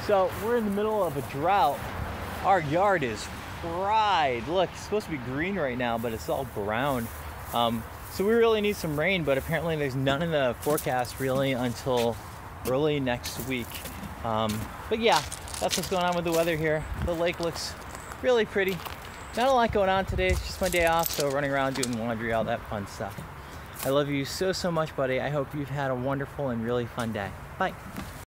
So we're in the middle of a drought. Our yard is fried. Look, it's supposed to be green right now, but it's all brown. So we really need some rain, but apparently there's none in the forecast really until early next week. But yeah, that's what's going on with the weather here. The lake looks really pretty. Not a lot going on today. It's just my day off, so running around doing laundry, all that fun stuff. I love you so much, buddy. I hope you've had a wonderful and really fun day. Bye.